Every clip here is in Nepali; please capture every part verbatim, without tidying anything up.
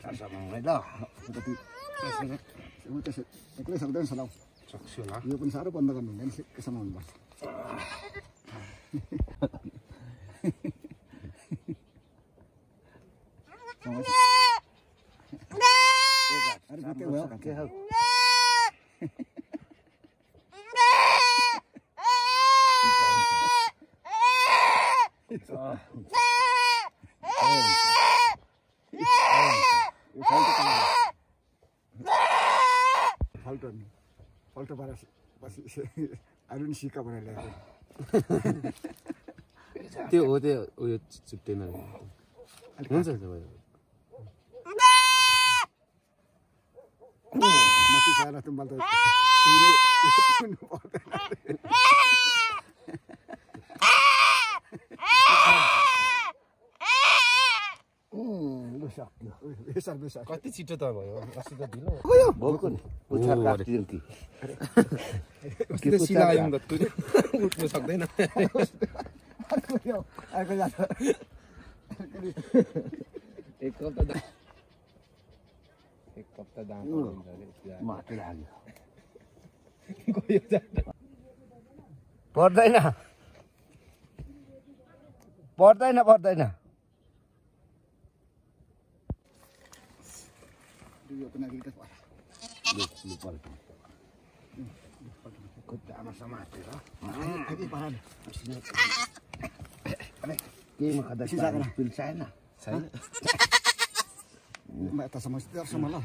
सासम्मै ल कति उ त्यसो एक्लै सक्दैन सलाउ सक्छु होला यो पनि साह्रो बन्द गर्नु हुँदैन केसम्म हुनुपर्छ अरे भयो के हो फाल्टो फाल्टो पारा पछि अरू सिक्का बनाएर ल्याएको त्यो हो त्यो उयो चुप्टेन हुन्छ मसी खाएर तुम्बाल त कति छिटो त भयो अस्ति त ढिलो भएको नि पुच्छर काट्दियौ कि उठ्नु सक्दैन एक हप्ता एक हप्ता दाम माथि लाग्यो पर्दैन पर्दैन पर्दैन यो पनि अलिकति खुट्टामा समातेर केहीमा खाँदा पिल्साएन छैन म यता समस्यासम्म ल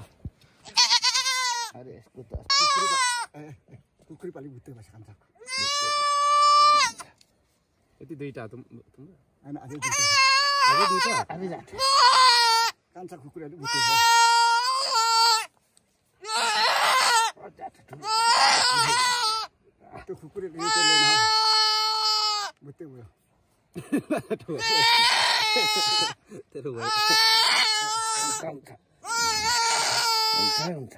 अरे यसको त कुकुरी पालि बुत्ते भएछ खान्छ यति दुईटा तुम होइन अझै दुईटा अझै दुईटा अझै जान्छ कान्छा कुकुरी अलिक बुत्ते भयो त्यो कुकुरी बुत्ते भयो तेरो भयो हुन्छ हुन्छ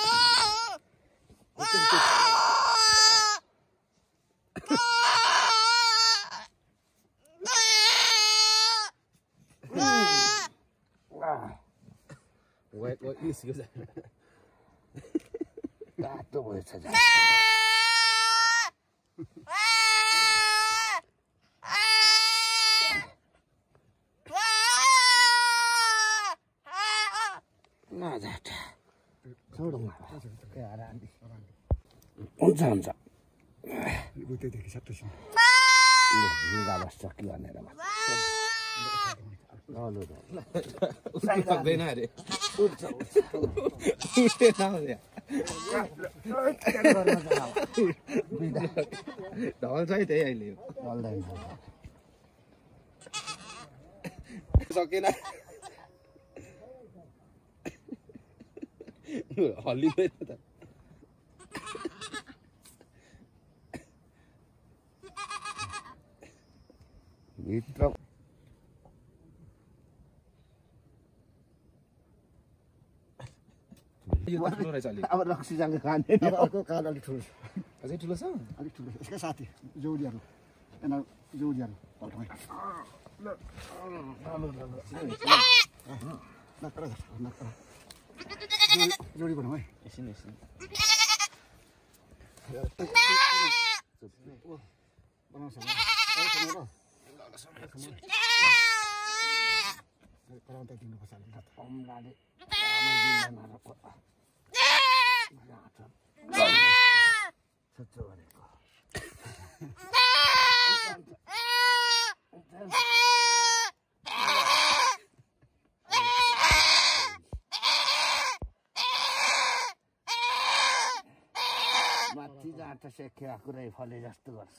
Wait, what is it? Tato भएछ जा नजाट छोडौँ के आरामले हुन्छ हुन्छ बुत्तेदेखि सत्तरी भिगा बस्छ कि भनेर सक्दैन अरे ढल्छ है त्यही अहिले सकेन हल्लिँदैन त भित्र अब रक्सीसँग खाने अब अर्को काल अलिक ठुलो छ अझै ठुलो छ अलिक ठुलो यसकै साथी जौडियाहरू यिनीहरू जौडियाहरू पल्टमै नक्कर नक्कर जोडी बनाऊ है एकछिन एकछिन बनाउँछ कराउँदा दिनुपर्छ अलिक अम्लाले सच्चो भनेको माथि जाँट सेक्या कुरै फले जस्तो गर्छ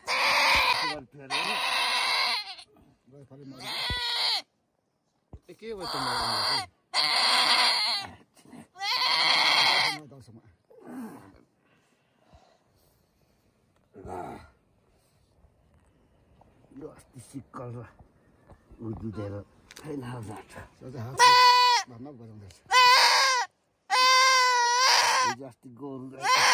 के भयो त यो अस्ति सिक्कल र उदिँदेर छैन जान्छ भन्न बजाउँदैछ हिजो अस्ति गोरु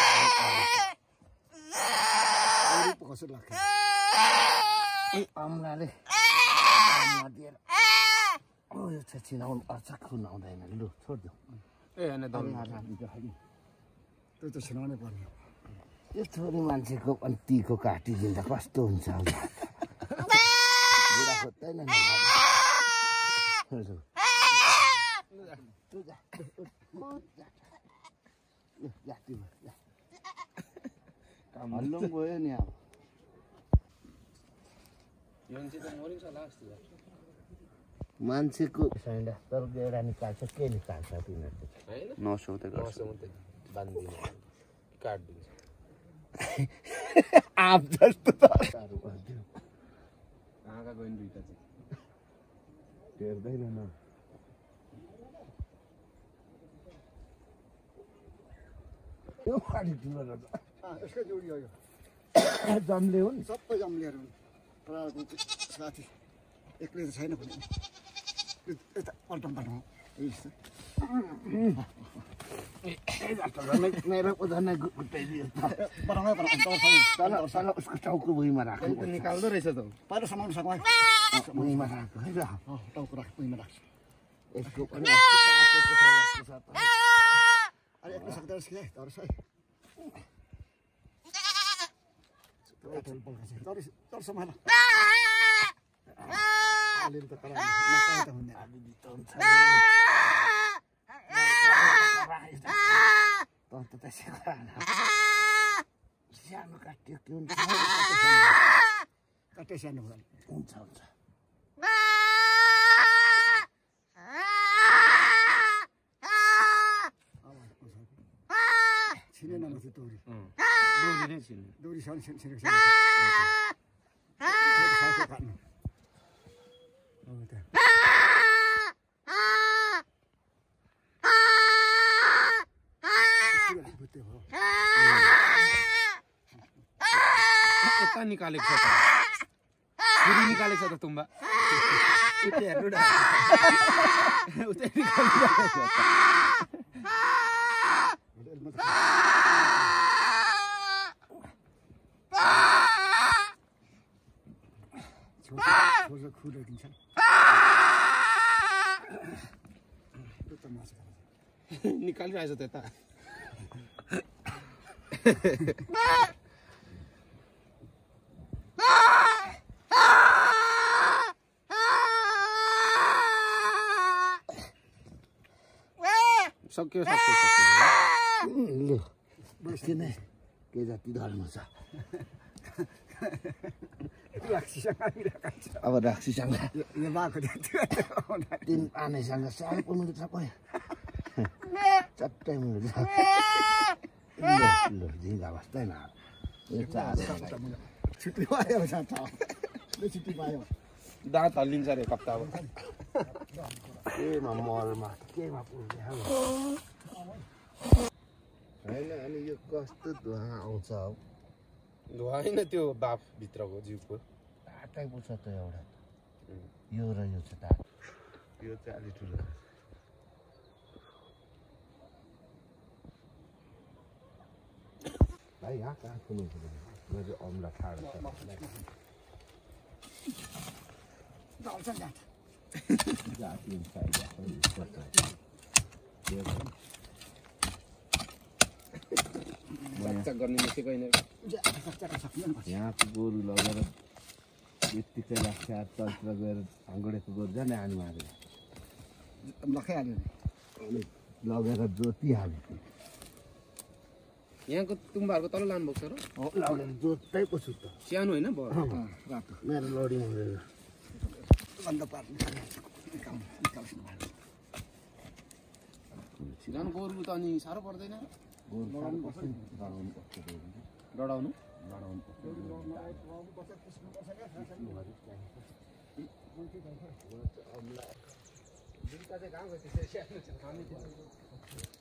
कसो लाग्छ अम्लाले दिएर ओ यो चाहिँ चिनाउनु अर्चक खुनाउँदैन लु छोड्दिउँ ए होइन दौड त्यो त छिनाउनै पर्ने हो यो छोरी मान्छेको अनि तीको काटिदिँदा कस्तो हुन्छ बुढा खोज्दैन नि हल्लो गयो नि अब मान्छेको तर एउटा निकाल्छ के निकाल्छ तिनीहरूले नसौते नसौते बान्दिनु काट्दिन्छ आफ जस्तो तारहरू गरिदियो आँखा गयो नि दुइटा चाहिँ हेर्दैन न यो पानी ठुलो रहेछ यसकै जोडी हो यो जम्ले हो नि सबै जम्लिएर प्रायःको साथी एक्लै त छैन भने यता पल्टम पल्टम मेरो उदाहरण गुटाइदियो बनाउनै बनाउनु तल उसको टाउको भुइँमा राख्नु निकाल्दो रहेछ त पहिला समाउनु सकौँ भुइँमा राख्नु है ल टाउको राख भुइँमा राख्छु यसको पनि अरे एक्लै सक्दो रहेछ कि तर सही तर तर सम्हाल अलिअलि त करा नपाए त हुँदैन त त त्यसै सानो काट्यो के हुन्छ कतै सानो भयो हुन्छ हुन्छ छिनेन म त्यो दोरी दोरी नै छिन् दोरी सन छिनेको छ काट्नु यता निकालेको छ त फेरि निकालेको छ त तुम्बा उतै हेर्नु न उतै निकालेको छ छोरा खुलो दिन्छ निकालिरहेछ त यता सक्यो सक्यो लु किन के जति धर्म छ अब राक्षीसँग यो बाको तिन आनेसँग सानो पुग्नु छ कोही चट्टै मुनि छ लु झिगा बस्दैन यो चार छुट्टी पायो छुट्टी पायो दाँत हल्लिन्छ अरे कप्ता अब केमा मलमा केमा पुग्ने होइन अनि यो कस्तो धुवा आउँछ हौ धुवा होइन त्यो बाफ भित्रको जिउको टाटै पुग्छ त एउटा यो र यो चाहिँ टाटो यो चाहिँ अलि ठुलो भाइ यहाँ कहाँ खुल्नु मेरो अम्ला ठाडो छ जाति चकचक गर्ने निस्केको होइन यहाँको गोरु लगेर यत्तिकै लाग्छ तलतिर गएर भाङ्गडेको गोरु जाने आनी मारेर लखाइहाल्यो अनि लगेर जोतिहाल्यो यहाँको तुम्बाहरूको तल लानुभएको छ र लगेर जोत्दै पछु त सानो होइन रातो मेरो लोडिङ हुँदैन अन्त पार्नु झन् गोरु त अनि साह्रो पर्दैन गोरु लडाउनु पर्छ लडाउनु पर्छ डढाउनु लडाउनु पर्छ जुत्ता चाहिँ कहाँ गयो त्यसरी